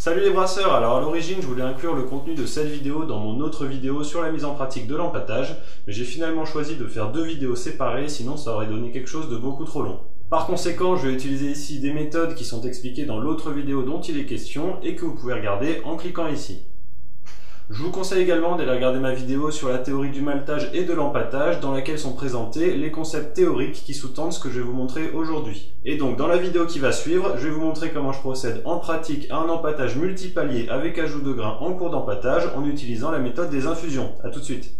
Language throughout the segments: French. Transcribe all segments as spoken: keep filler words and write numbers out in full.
Salut les brasseurs, alors à l'origine je voulais inclure le contenu de cette vidéo dans mon autre vidéo sur la mise en pratique de l'empâtage, mais j'ai finalement choisi de faire deux vidéos séparées, sinon ça aurait donné quelque chose de beaucoup trop long. Par conséquent, je vais utiliser ici des méthodes qui sont expliquées dans l'autre vidéo dont il est question et que vous pouvez regarder en cliquant ici. Je vous conseille également d'aller regarder ma vidéo sur la théorie du maltage et de l'empâtage dans laquelle sont présentés les concepts théoriques qui sous-tendent ce que je vais vous montrer aujourd'hui. Et donc dans la vidéo qui va suivre, je vais vous montrer comment je procède en pratique à un empâtage multipalier avec ajout de grains en cours d'empâtage en utilisant la méthode des infusions. A tout de suite.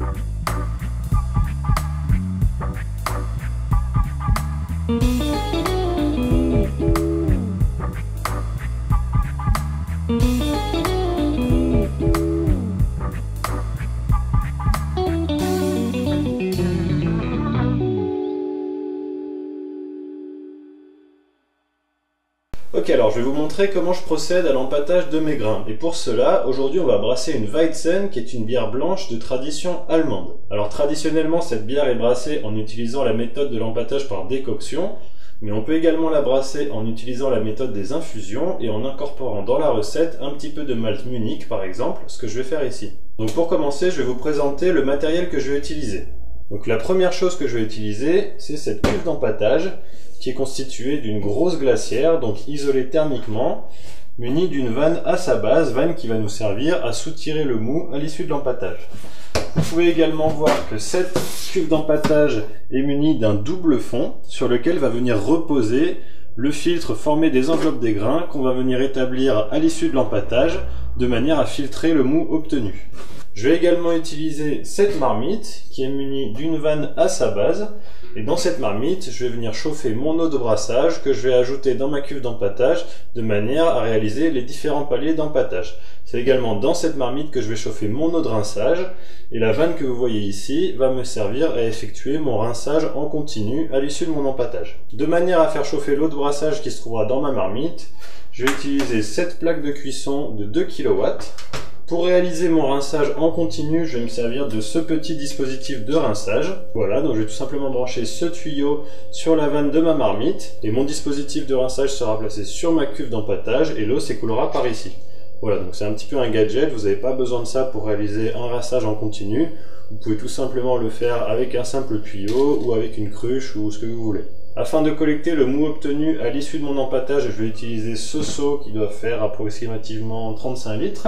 Ok, alors je vais vous montrer comment je procède à l'empâtage de mes grains. Et pour cela, aujourd'hui on va brasser une Weizen qui est une bière blanche de tradition allemande. Alors traditionnellement, cette bière est brassée en utilisant la méthode de l'empâtage par décoction, mais on peut également la brasser en utilisant la méthode des infusions et en incorporant dans la recette un petit peu de malt Munich par exemple, ce que je vais faire ici. Donc pour commencer, je vais vous présenter le matériel que je vais utiliser. Donc la première chose que je vais utiliser, c'est cette cuve d'empâtage qui est constituée d'une grosse glacière, donc isolée thermiquement, munie d'une vanne à sa base, vanne qui va nous servir à soutirer le mou à l'issue de l'empâtage. Vous pouvez également voir que cette cuve d'empâtage est munie d'un double fond sur lequel va venir reposer le filtre formé des enveloppes des grains qu'on va venir établir à l'issue de l'empâtage de manière à filtrer le mou obtenu. Je vais également utiliser cette marmite qui est munie d'une vanne à sa base. Et dans cette marmite, je vais venir chauffer mon eau de brassage que je vais ajouter dans ma cuve d'empâtage de manière à réaliser les différents paliers d'empâtage. C'est également dans cette marmite que je vais chauffer mon eau de rinçage et la vanne que vous voyez ici va me servir à effectuer mon rinçage en continu à l'issue de mon empâtage. De manière à faire chauffer l'eau de brassage qui se trouvera dans ma marmite, je vais utiliser cette plaque de cuisson de deux kilowatts. Pour réaliser mon rinçage en continu, je vais me servir de ce petit dispositif de rinçage. Voilà, donc je vais tout simplement brancher ce tuyau sur la vanne de ma marmite et mon dispositif de rinçage sera placé sur ma cuve d'empâtage et l'eau s'écoulera par ici. Voilà, donc c'est un petit peu un gadget, vous n'avez pas besoin de ça pour réaliser un rinçage en continu. Vous pouvez tout simplement le faire avec un simple tuyau ou avec une cruche ou ce que vous voulez. Afin de collecter le mou obtenu à l'issue de mon empâtage, je vais utiliser ce seau qui doit faire approximativement trente-cinq litres.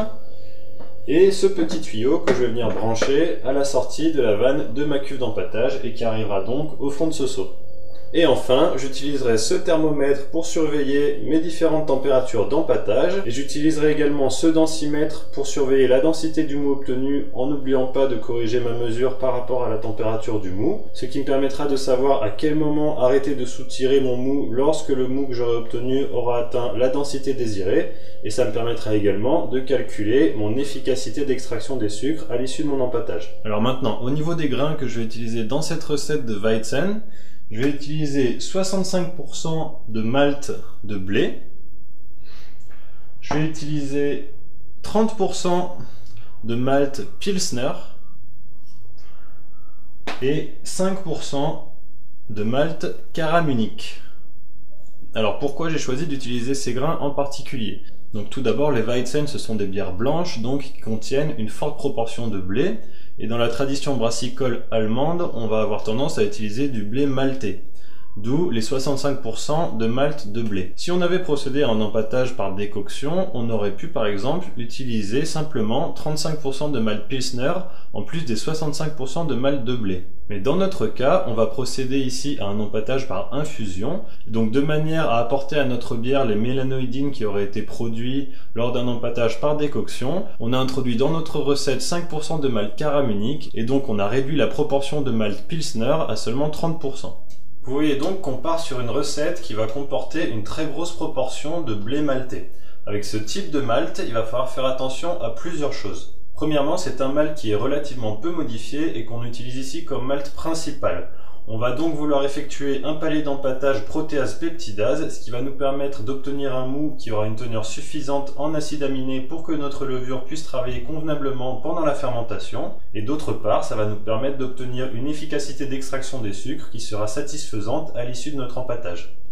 Et ce petit tuyau que je vais venir brancher à la sortie de la vanne de ma cuve d'empâtage et qui arrivera donc au fond de ce seau. Et enfin, j'utiliserai ce thermomètre pour surveiller mes différentes températures d'empâtage et j'utiliserai également ce densimètre pour surveiller la densité du mou obtenu en n'oubliant pas de corriger ma mesure par rapport à la température du mou, ce qui me permettra de savoir à quel moment arrêter de soutirer mon mou lorsque le mou que j'aurai obtenu aura atteint la densité désirée et ça me permettra également de calculer mon efficacité d'extraction des sucres à l'issue de mon empâtage. Alors maintenant, au niveau des grains que je vais utiliser dans cette recette de Weizen, je vais utiliser soixante-cinq pour cent de malt de blé. Je vais utiliser trente pour cent de malt Pilsner et cinq pour cent de malt Cara Munich. Alors pourquoi j'ai choisi d'utiliser ces grains en particulier? Donc tout d'abord, les Weizen, ce sont des bières blanches donc qui contiennent une forte proportion de blé. Et dans la tradition brassicole allemande, on va avoir tendance à utiliser du blé maltais, d'où les soixante-cinq pour cent de malt de blé. Si on avait procédé à un empâtage par décoction, on aurait pu par exemple utiliser simplement trente-cinq pour cent de malt Pilsner en plus des soixante-cinq pour cent de malt de blé. Mais dans notre cas, on va procéder ici à un empâtage par infusion, donc de manière à apporter à notre bière les mélanoïdines qui auraient été produits lors d'un empâtage par décoction. On a introduit dans notre recette cinq pour cent de malt Cara Munich et donc on a réduit la proportion de malt Pilsner à seulement trente pour cent. Vous voyez donc qu'on part sur une recette qui va comporter une très grosse proportion de blé maltais. Avec ce type de malt, il va falloir faire attention à plusieurs choses. Premièrement, c'est un malt qui est relativement peu modifié et qu'on utilise ici comme malt principal. On va donc vouloir effectuer un palier d'empâtage protéase-peptidase, ce qui va nous permettre d'obtenir un mou qui aura une teneur suffisante en acides aminés pour que notre levure puisse travailler convenablement pendant la fermentation. Et d'autre part, ça va nous permettre d'obtenir une efficacité d'extraction des sucres qui sera satisfaisante à l'issue de notre empâtage.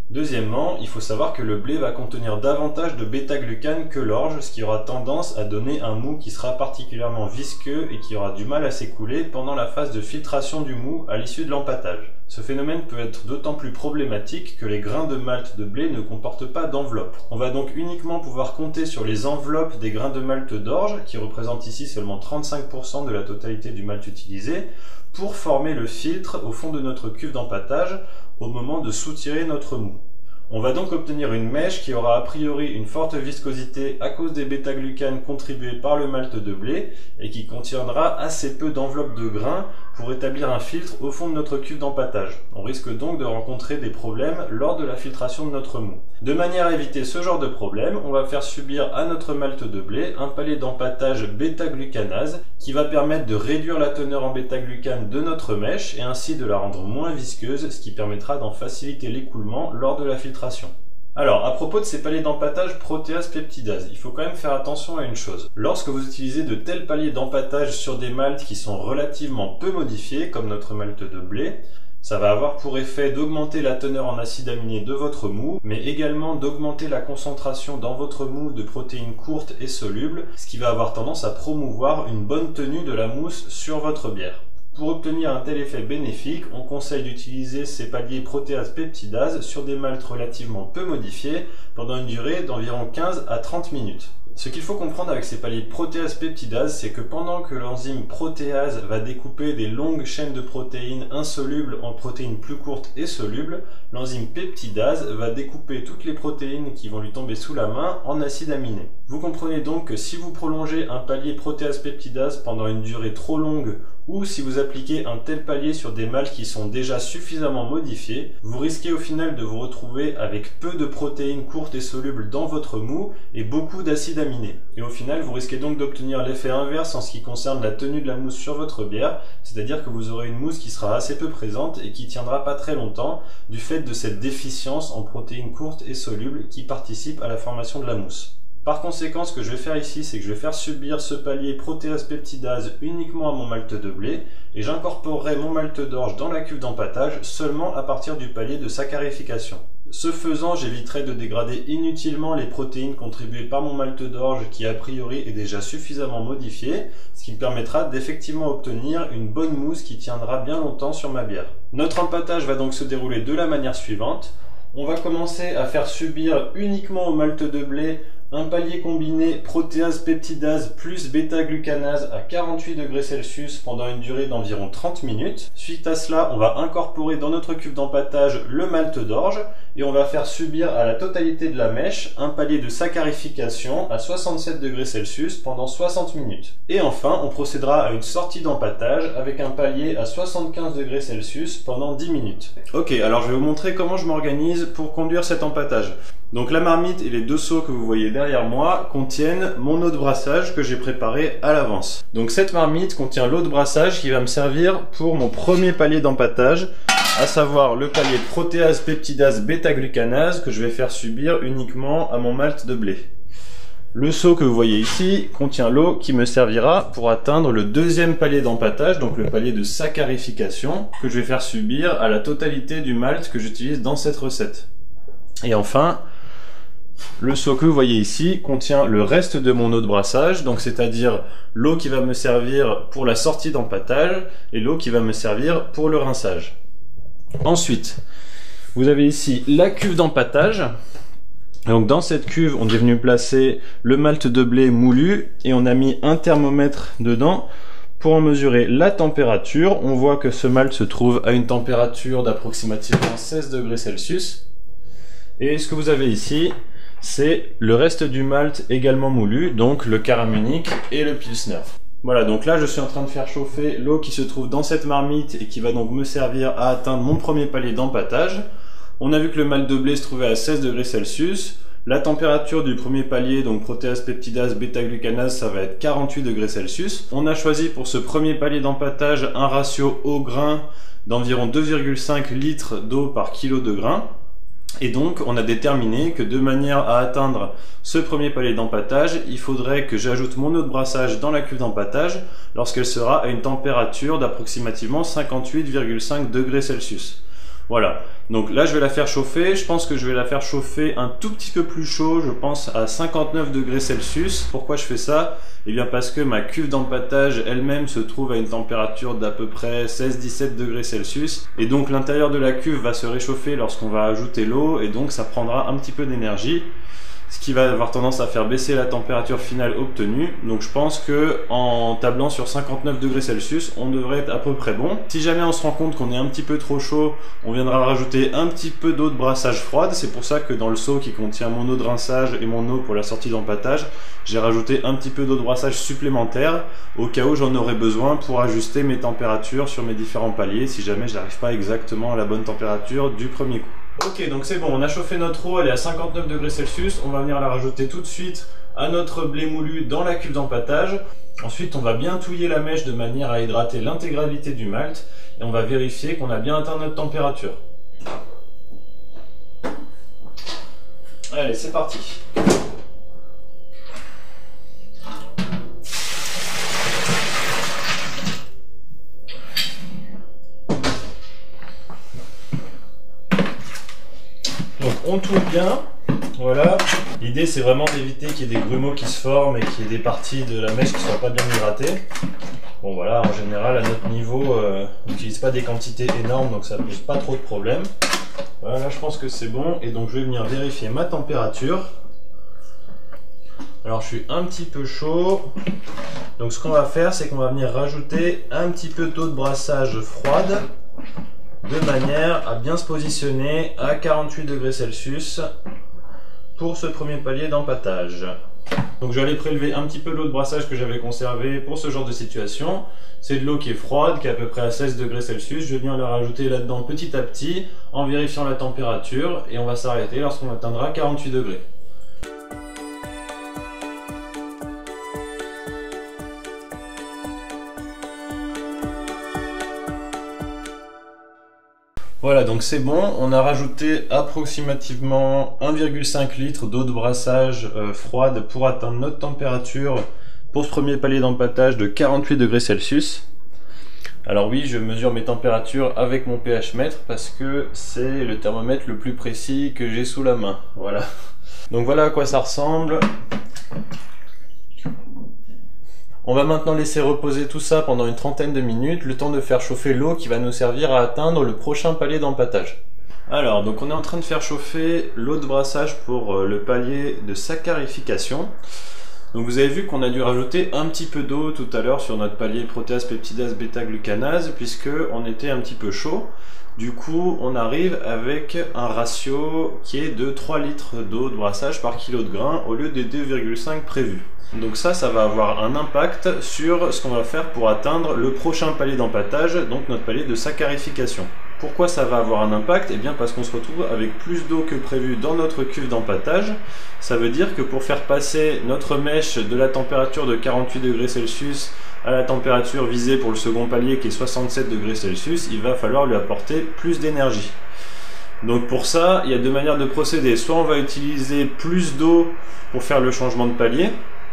Deuxièmement, il faut savoir que le blé va contenir davantage de bêta-glucane que l'orge, ce qui aura tendance à donner un mou qui sera particulièrement visqueux et qui aura du mal à s'écouler pendant la phase de filtration du mou à l'issue de l'empâtage. Ce phénomène peut être d'autant plus problématique que les grains de malt de blé ne comportent pas d'enveloppe. On va donc uniquement pouvoir compter sur les enveloppes des grains de malt d'orge, qui représentent ici seulement trente-cinq pour cent de la totalité du malt utilisé, pour former le filtre au fond de notre cuve d'empâtage au moment de soutirer notre mou. On va donc obtenir une mèche qui aura a priori une forte viscosité à cause des bêta-glucanes contribués par le malt de blé et qui contiendra assez peu d'enveloppe de grains pour établir un filtre au fond de notre cuve d'empâtage. On risque donc de rencontrer des problèmes lors de la filtration de notre mou. De manière à éviter ce genre de problème, on va faire subir à notre malt de blé un palier d'empâtage bêta-glucanase qui va permettre de réduire la teneur en bêta-glucane de notre mèche et ainsi de la rendre moins visqueuse, ce qui permettra d'en faciliter l'écoulement lors de la filtration. Alors, à propos de ces paliers d'empâtage protéase-peptidase, il faut quand même faire attention à une chose. Lorsque vous utilisez de tels paliers d'empâtage sur des maltes qui sont relativement peu modifiés, comme notre malt de blé, ça va avoir pour effet d'augmenter la teneur en acides aminés de votre mou, mais également d'augmenter la concentration dans votre mou de protéines courtes et solubles, ce qui va avoir tendance à promouvoir une bonne tenue de la mousse sur votre bière. Pour obtenir un tel effet bénéfique, on conseille d'utiliser ces paliers protéase-peptidase sur des maltes relativement peu modifiés pendant une durée d'environ quinze à trente minutes. Ce qu'il faut comprendre avec ces paliers protéase-peptidase, c'est que pendant que l'enzyme protéase va découper des longues chaînes de protéines insolubles en protéines plus courtes et solubles, l'enzyme peptidase va découper toutes les protéines qui vont lui tomber sous la main en acides aminés. Vous comprenez donc que si vous prolongez un palier protéase-peptidase pendant une durée trop longue ou si vous appliquez un tel palier sur des maltes qui sont déjà suffisamment modifiées, vous risquez au final de vous retrouver avec peu de protéines courtes et solubles dans votre mou et beaucoup d'acides aminés. Et au final, vous risquez donc d'obtenir l'effet inverse en ce qui concerne la tenue de la mousse sur votre bière, c'est-à-dire que vous aurez une mousse qui sera assez peu présente et qui tiendra pas très longtemps du fait de cette déficience en protéines courtes et solubles qui participent à la formation de la mousse. Par conséquent, ce que je vais faire ici, c'est que je vais faire subir ce palier protéase-peptidase uniquement à mon malt de blé et j'incorporerai mon malt d'orge dans la cuve d'empâtage seulement à partir du palier de saccharification. Ce faisant, j'éviterai de dégrader inutilement les protéines contribuées par mon malt d'orge qui a priori est déjà suffisamment modifié, ce qui me permettra d'effectivement obtenir une bonne mousse qui tiendra bien longtemps sur ma bière. Notre empâtage va donc se dérouler de la manière suivante. On va commencer à faire subir uniquement au malt de blé un palier combiné protéase-peptidase plus bêta-glucanase à quarante-huit degrés Celsius pendant une durée d'environ trente minutes. Suite à cela, on va incorporer dans notre cuve d'empâtage le malt d'orge et on va faire subir à la totalité de la mèche un palier de saccharification à soixante-sept degrés Celsius pendant soixante minutes. Et enfin, on procédera à une sortie d'empâtage avec un palier à soixante-quinze degrés Celsius pendant dix minutes. Ok, alors je vais vous montrer comment je m'organise pour conduire cet empâtage. Donc la marmite et les deux seaux que vous voyez derrière moi contiennent mon eau de brassage que j'ai préparée à l'avance. Donc cette marmite contient l'eau de brassage qui va me servir pour mon premier palier d'empâtage, à savoir le palier protéase-peptidase bêta-glucanase que je vais faire subir uniquement à mon malt de blé. Le seau que vous voyez ici contient l'eau qui me servira pour atteindre le deuxième palier d'empâtage, donc le palier de saccharification, que je vais faire subir à la totalité du malt que j'utilise dans cette recette. Et enfin, le seau que vous voyez ici contient le reste de mon eau de brassage, donc c'est-à-dire l'eau qui va me servir pour la sortie d'empâtage et l'eau qui va me servir pour le rinçage. Ensuite, vous avez ici la cuve d'empâtage. Donc dans cette cuve, on est venu placer le malt de blé moulu et on a mis un thermomètre dedans pour en mesurer la température. On voit que ce malt se trouve à une température d'approximativement seize degrés Celsius. Et ce que vous avez ici, c'est le reste du malt également moulu, donc le caramunique et le pilsner. Voilà, donc là je suis en train de faire chauffer l'eau qui se trouve dans cette marmite et qui va donc me servir à atteindre mon premier palier d'empâtage. On a vu que le malt de blé se trouvait à seize degrés Celsius. La température du premier palier, donc protéase-peptidase bêta-glucanase, ça va être quarante-huit degrés Celsius. On a choisi pour ce premier palier d'empâtage un ratio eau-grain d'environ deux virgule cinq litres d'eau par kilo de grain. Et donc, on a déterminé que de manière à atteindre ce premier palier d'empâtage, il faudrait que j'ajoute mon eau de brassage dans la cuve d'empâtage lorsqu'elle sera à une température d'approximativement cinquante-huit virgule cinq degrés Celsius. Voilà, donc là je vais la faire chauffer, je pense que je vais la faire chauffer un tout petit peu plus chaud, je pense à cinquante-neuf degrés Celsius. Pourquoi je fais ça? Eh bien parce que ma cuve d'empâtage elle-même se trouve à une température d'à peu près seize à dix-sept degrés Celsius. Et donc l'intérieur de la cuve va se réchauffer lorsqu'on va ajouter l'eau et donc ça prendra un petit peu d'énergie. Ce qui va avoir tendance à faire baisser la température finale obtenue. Donc je pense que en tablant sur cinquante-neuf degrés Celsius, on devrait être à peu près bon. Si jamais on se rend compte qu'on est un petit peu trop chaud, on viendra rajouter un petit peu d'eau de brassage froide. C'est pour ça que dans le seau qui contient mon eau de rinçage et mon eau pour la sortie d'empâtage, j'ai rajouté un petit peu d'eau de brassage supplémentaire au cas où j'en aurais besoin pour ajuster mes températures sur mes différents paliers si jamais je n'arrive pas exactement à la bonne température du premier coup. Ok, donc c'est bon, on a chauffé notre eau, elle est à cinquante-neuf degrés Celsius. On va venir la rajouter tout de suite à notre blé moulu dans la cuve d'empâtage. Ensuite, on va bien touiller la mèche de manière à hydrater l'intégralité du malt. Et on va vérifier qu'on a bien atteint notre température. Allez, c'est parti. Donc on touille bien, voilà. L'idée c'est vraiment d'éviter qu'il y ait des grumeaux qui se forment et qu'il y ait des parties de la mèche qui ne soient pas bien hydratées. Bon voilà, en général à notre niveau, euh, on n'utilise pas des quantités énormes donc ça ne pose pas trop de problèmes. Voilà, là je pense que c'est bon et donc je vais venir vérifier ma température. Alors je suis un petit peu chaud, donc ce qu'on va faire c'est qu'on va venir rajouter un petit peu d'eau de brassage froide de manière à bien se positionner à quarante-huit degrés Celsius pour ce premier palier d'empâtage. Donc je vais aller prélever un petit peu l'eau de brassage que j'avais conservée pour ce genre de situation. C'est de l'eau qui est froide, qui est à peu près à seize degrés Celsius. Je vais venir la rajouter là-dedans petit à petit en vérifiant la température et on va s'arrêter lorsqu'on atteindra quarante-huit degrés. Voilà, donc c'est bon, on a rajouté approximativement un virgule cinq litres d'eau de brassage euh, froide pour atteindre notre température pour ce premier palier d'empâtage de quarante-huit degrés Celsius. Alors oui, je mesure mes températures avec mon pH mètre parce que c'est le thermomètre le plus précis que j'ai sous la main. Voilà. Donc voilà à quoi ça ressemble. On va maintenant laisser reposer tout ça pendant une trentaine de minutes, le temps de faire chauffer l'eau qui va nous servir à atteindre le prochain palier d'empâtage. Alors, donc on est en train de faire chauffer l'eau de brassage pour le palier de saccharification. Donc vous avez vu qu'on a dû rajouter un petit peu d'eau tout à l'heure sur notre palier protéase, peptidase, bêta-glucanase, puisque on était un petit peu chaud. Du coup, on arrive avec un ratio qui est de trois litres d'eau de brassage par kilo de grain au lieu des deux virgule cinq prévus. Donc ça, ça va avoir un impact sur ce qu'on va faire pour atteindre le prochain palier d'empâtage, donc notre palier de saccharification. Pourquoi ça va avoir un impact? Eh bien parce qu'on se retrouve avec plus d'eau que prévu dans notre cuve d'empâtage. Ça veut dire que pour faire passer notre mèche de la température de quarante-huit degrés Celsius à la température visée pour le second palier qui est soixante-sept degrés Celsius, il va falloir lui apporter plus d'énergie. Donc pour ça, il y a deux manières de procéder. Soit on va utiliser plus d'eau pour faire le changement de palier,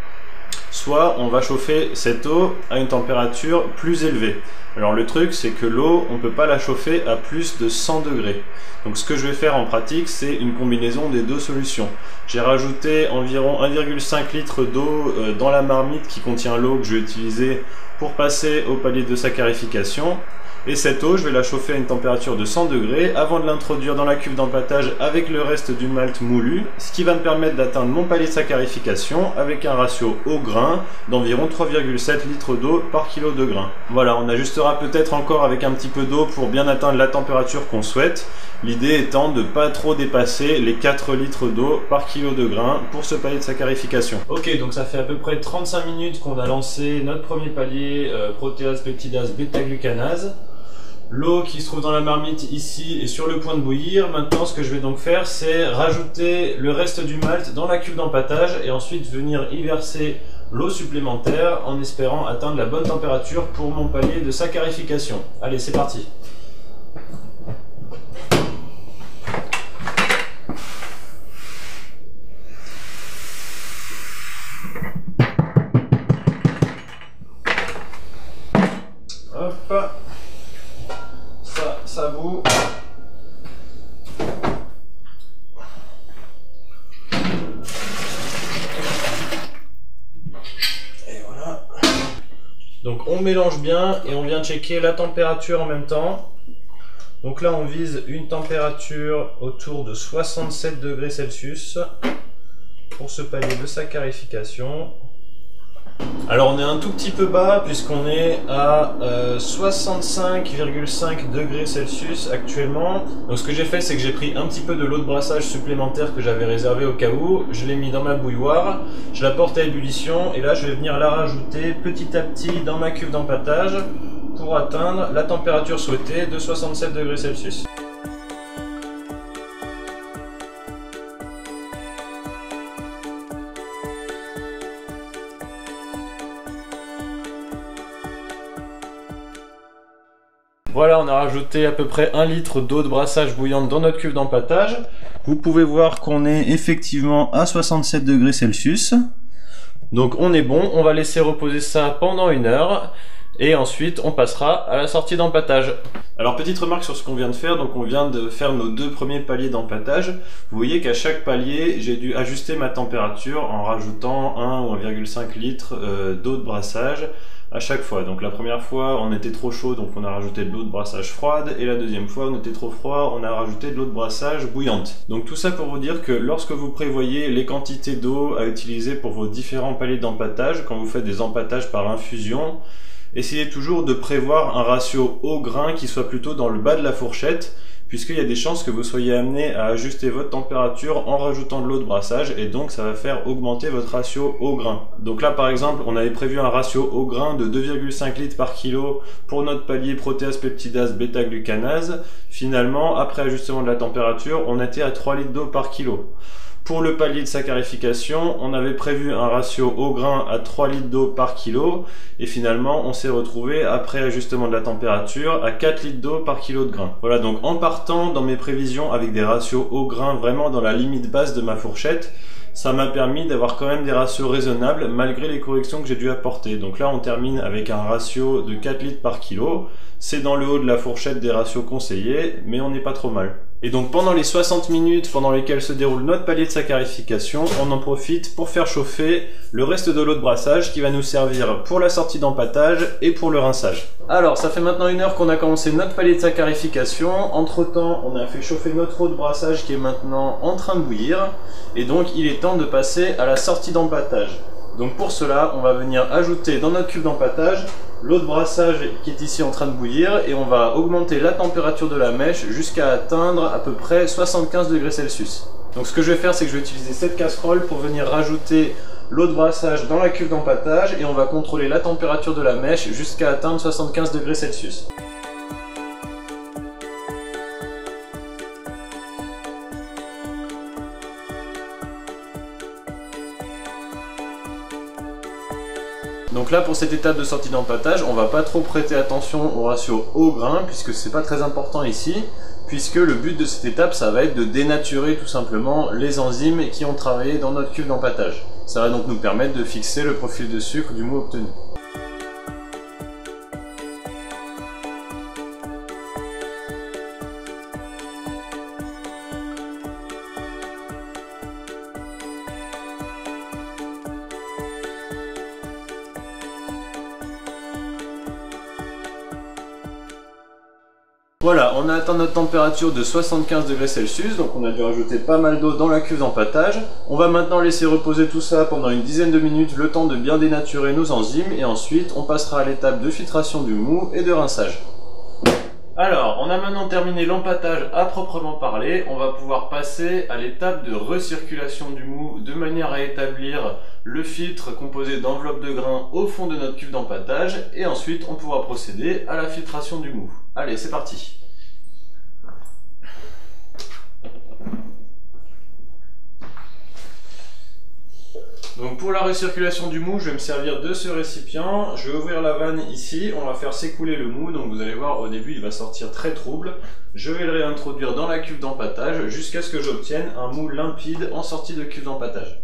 soit on va chauffer cette eau à une température plus élevée. Alors le truc c'est que l'eau, on ne peut pas la chauffer à plus de cent degrés. Donc ce que je vais faire en pratique, c'est une combinaison des deux solutions. J'ai rajouté environ un virgule cinq litres d'eau dans la marmite qui contient l'eau que je vais utiliser pour passer au palier de saccharification. Et cette eau, je vais la chauffer à une température de cent degrés avant de l'introduire dans la cuve d'empâtage avec le reste du malt moulu, ce qui va me permettre d'atteindre mon palier de saccharification avec un ratio eau-grain d'environ trois virgule sept litres d'eau par kilo de grain. Voilà, on ajustera peut-être encore avec un petit peu d'eau pour bien atteindre la température qu'on souhaite, l'idée étant de ne pas trop dépasser les quatre litres d'eau par kilo de grain pour ce palier de saccharification. Ok, donc ça fait à peu près trente-cinq minutes qu'on a lancé notre premier palier euh, protéase, peptidase, bêta-glucanase. L'eau qui se trouve dans la marmite ici est sur le point de bouillir. Maintenant, ce que je vais donc faire, c'est rajouter le reste du malt dans la cuve d'empâtage et ensuite venir y verser l'eau supplémentaire en espérant atteindre la bonne température pour mon palier de saccharification. Allez, c'est parti! Hop! Ça, ça bout. Donc on mélange bien et on vient checker la température en même temps. Donc là on vise une température autour de soixante-sept degrés Celsius pour ce palier de saccharification. Alors on est un tout petit peu bas puisqu'on est à euh, soixante-cinq virgule cinq degrés Celsius actuellement. Donc ce que j'ai fait, c'est que j'ai pris un petit peu de l'eau de brassage supplémentaire que j'avais réservée au cas où. Je l'ai mis dans ma bouilloire, je la porte à ébullition et là je vais venir la rajouter petit à petit dans ma cuve d'empâtage pour atteindre la température souhaitée de soixante-sept degrés Celsius. Voilà, on a rajouté à peu près un litre d'eau de brassage bouillante dans notre cuve d'empâtage. Vous pouvez voir qu'on est effectivement à soixante-sept degrés Celsius. Donc on est bon, on va laisser reposer ça pendant une heure. Et ensuite on passera à la sortie d'empâtage. Alors petite remarque sur ce qu'on vient de faire, donc on vient de faire nos deux premiers paliers d'empâtage. Vous voyez qu'à chaque palier j'ai dû ajuster ma température en rajoutant un ou un virgule cinq litres euh, d'eau de brassage à chaque fois. Donc la première fois on était trop chaud, donc on a rajouté de l'eau de brassage froide, et la deuxième fois on était trop froid, on a rajouté de l'eau de brassage bouillante. Donc tout ça pour vous dire que lorsque vous prévoyez les quantités d'eau à utiliser pour vos différents paliers d'empâtage, quand vous faites des empâtages par infusion, essayez toujours de prévoir un ratio eau-grain qui soit plutôt dans le bas de la fourchette, puisqu'il y a des chances que vous soyez amené à ajuster votre température en rajoutant de l'eau de brassage, et donc ça va faire augmenter votre ratio eau-grain. Donc là par exemple, on avait prévu un ratio eau-grain de deux virgule cinq litres par kilo pour notre palier protéase peptidase bêta-glucanase. Finalement, après ajustement de la température, on était à trois litres d'eau par kilo. Pour le palier de saccharification, on avait prévu un ratio eau-grain à trois litres d'eau par kilo, et finalement on s'est retrouvé après ajustement de la température à quatre litres d'eau par kilo de grain. Voilà, donc en partant dans mes prévisions avec des ratios eau-grain vraiment dans la limite basse de ma fourchette, ça m'a permis d'avoir quand même des ratios raisonnables malgré les corrections que j'ai dû apporter. Donc là on termine avec un ratio de quatre litres par kilo, c'est dans le haut de la fourchette des ratios conseillés, mais on n'est pas trop mal. Et donc pendant les soixante minutes pendant lesquelles se déroule notre palier de saccharification, on en profite pour faire chauffer le reste de l'eau de brassage qui va nous servir pour la sortie d'empâtage et pour le rinçage. Alors ça fait maintenant une heure qu'on a commencé notre palier de saccharification. Entre temps on a fait chauffer notre eau de brassage qui est maintenant en train de bouillir, et donc il est temps de passer à la sortie d'empâtage. Donc pour cela on va venir ajouter dans notre cuve d'empâtage l'eau de brassage qui est ici en train de bouillir, et on va augmenter la température de la mèche jusqu'à atteindre à peu près soixante-quinze degrés Celsius. Donc ce que je vais faire, c'est que je vais utiliser cette casserole pour venir rajouter l'eau de brassage dans la cuve d'empâtage, et on va contrôler la température de la mèche jusqu'à atteindre soixante-quinze degrés Celsius. Donc là pour cette étape de sortie d'empâtage, on va pas trop prêter attention au ratio eau-grain puisque c'est pas très important ici, puisque le but de cette étape ça va être de dénaturer tout simplement les enzymes qui ont travaillé dans notre cuve d'empâtage. Ça va donc nous permettre de fixer le profil de sucre du mou obtenu. Voilà, on a atteint notre température de soixante-quinze degrés Celsius, donc on a dû rajouter pas mal d'eau dans la cuve d'empâtage. On va maintenant laisser reposer tout ça pendant une dizaine de minutes, le temps de bien dénaturer nos enzymes, et ensuite on passera à l'étape de filtration du mou et de rinçage. Alors, on a maintenant terminé l'empâtage à proprement parler, on va pouvoir passer à l'étape de recirculation du mou de manière à établir le filtre composé d'enveloppes de grains au fond de notre cuve d'empâtage, et ensuite on pourra procéder à la filtration du mou. Allez, c'est parti. Donc pour la recirculation du mou, je vais me servir de ce récipient. Je vais ouvrir la vanne ici, on va faire s'écouler le mou. Donc vous allez voir, au début il va sortir très trouble. Je vais le réintroduire dans la cuve d'empâtage jusqu'à ce que j'obtienne un mou limpide en sortie de cuve d'empâtage.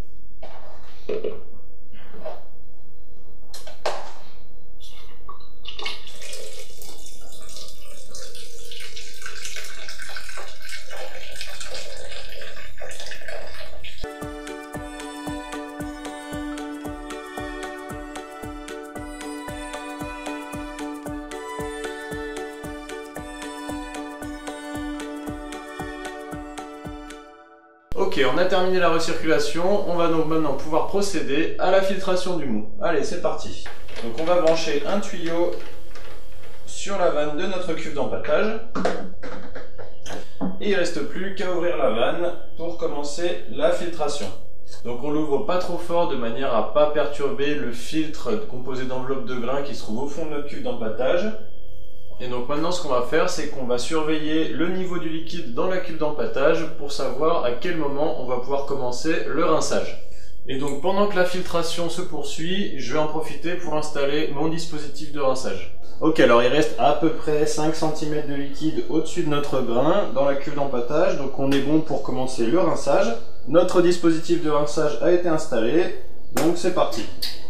Ok, on a terminé la recirculation, on va donc maintenant pouvoir procéder à la filtration du mou. Allez, c'est parti. Donc on va brancher un tuyau sur la vanne de notre cuve d'empâtage. Et il ne reste plus qu'à ouvrir la vanne pour commencer la filtration. Donc on l'ouvre pas trop fort de manière à ne pas perturber le filtre composé d'enveloppes de grains qui se trouve au fond de notre cuve d'empâtage. Et donc maintenant ce qu'on va faire, c'est qu'on va surveiller le niveau du liquide dans la cuve d'empâtage pour savoir à quel moment on va pouvoir commencer le rinçage. Et donc pendant que la filtration se poursuit, je vais en profiter pour installer mon dispositif de rinçage. Ok, alors il reste à peu près cinq centimètres de liquide au-dessus de notre grain dans la cuve d'empâtage, donc on est bon pour commencer le rinçage. Notre dispositif de rinçage a été installé, donc c'est parti.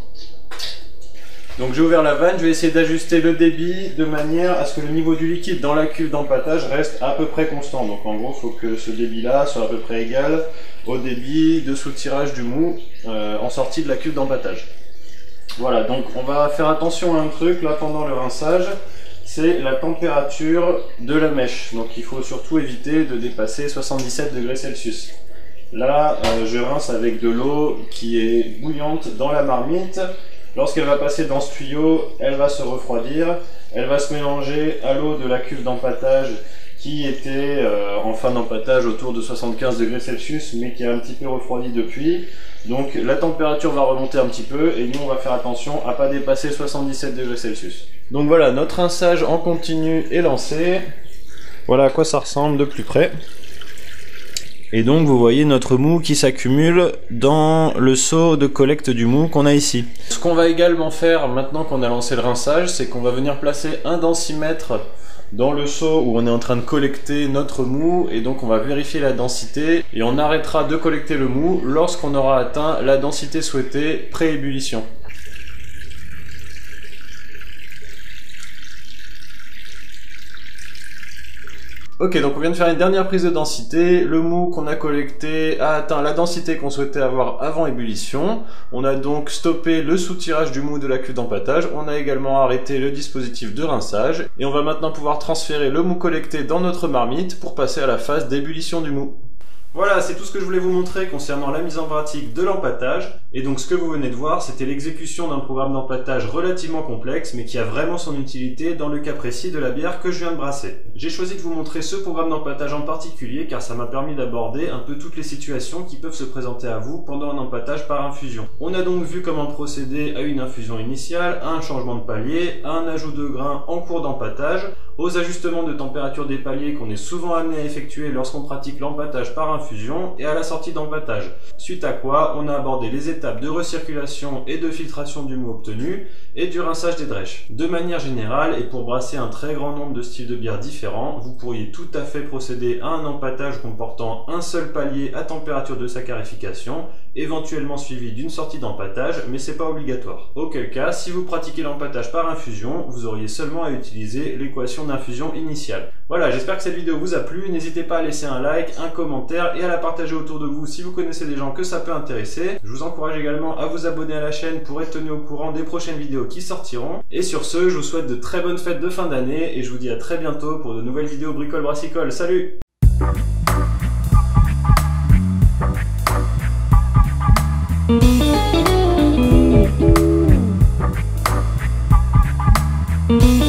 Donc j'ai ouvert la vanne, je vais essayer d'ajuster le débit de manière à ce que le niveau du liquide dans la cuve d'empâtage reste à peu près constant. Donc en gros, il faut que ce débit-là soit à peu près égal au débit de soutirage du mou euh, en sortie de la cuve d'empâtage. Voilà, donc on va faire attention à un truc là pendant le rinçage, c'est la température de la mèche. Donc il faut surtout éviter de dépasser soixante-dix-sept degrés Celsius. Là, euh, je rince avec de l'eau qui est bouillante dans la marmite. Lorsqu'elle va passer dans ce tuyau, elle va se refroidir, elle va se mélanger à l'eau de la cuve d'empâtage qui était euh, en fin d'empâtage autour de soixante-quinze degrés Celsius, mais qui a un petit peu refroidi depuis. Donc la température va remonter un petit peu et nous on va faire attention à ne pas dépasser soixante-dix-sept degrés Celsius. Donc voilà, notre rinçage en continu est lancé. Voilà à quoi ça ressemble de plus près. Et donc vous voyez notre mou qui s'accumule dans le seau de collecte du mou qu'on a ici. Ce qu'on va également faire maintenant qu'on a lancé le rinçage, c'est qu'on va venir placer un densimètre dans le seau où on est en train de collecter notre mou, et donc on va vérifier la densité et on arrêtera de collecter le mou lorsqu'on aura atteint la densité souhaitée pré-ébullition. Ok, donc on vient de faire une dernière prise de densité. Le mou qu'on a collecté a atteint la densité qu'on souhaitait avoir avant ébullition. On a donc stoppé le soutirage du mou de la cuve d'empâtage. On a également arrêté le dispositif de rinçage. Et on va maintenant pouvoir transférer le mou collecté dans notre marmite pour passer à la phase d'ébullition du mou. Voilà, c'est tout ce que je voulais vous montrer concernant la mise en pratique de l'empâtage. Et donc ce que vous venez de voir, c'était l'exécution d'un programme d'empâtage relativement complexe, mais qui a vraiment son utilité dans le cas précis de la bière que je viens de brasser. J'ai choisi de vous montrer ce programme d'empâtage en particulier car ça m'a permis d'aborder un peu toutes les situations qui peuvent se présenter à vous pendant un empâtage par infusion. On a donc vu comment procéder à une infusion initiale, à un changement de palier, à un ajout de grains en cours d'empâtage, aux ajustements de température des paliers qu'on est souvent amené à effectuer lorsqu'on pratique l'empâtage par infusion et à la sortie d'empâtage. Suite à quoi, on a abordé les étapes de recirculation et de filtration du mou obtenu et du rinçage des drèches. De manière générale, et pour brasser un très grand nombre de styles de bière différents, vous pourriez tout à fait procéder à un empâtage comportant un seul palier à température de saccharification, éventuellement suivi d'une sortie d'empâtage, mais c'est pas obligatoire. Auquel cas, si vous pratiquez l'empâtage par infusion, vous auriez seulement à utiliser l'équation d'infusion initiale. Voilà, j'espère que cette vidéo vous a plu. N'hésitez pas à laisser un like, un commentaire et à la partager autour de vous si vous connaissez des gens que ça peut intéresser. Je vous encourage également à vous abonner à la chaîne pour être tenu au courant des prochaines vidéos qui sortiront. Et sur ce, je vous souhaite de très bonnes fêtes de fin d'année et je vous dis à très bientôt pour de nouvelles vidéos Bricole Brassicole. Salut! Mm-hmm.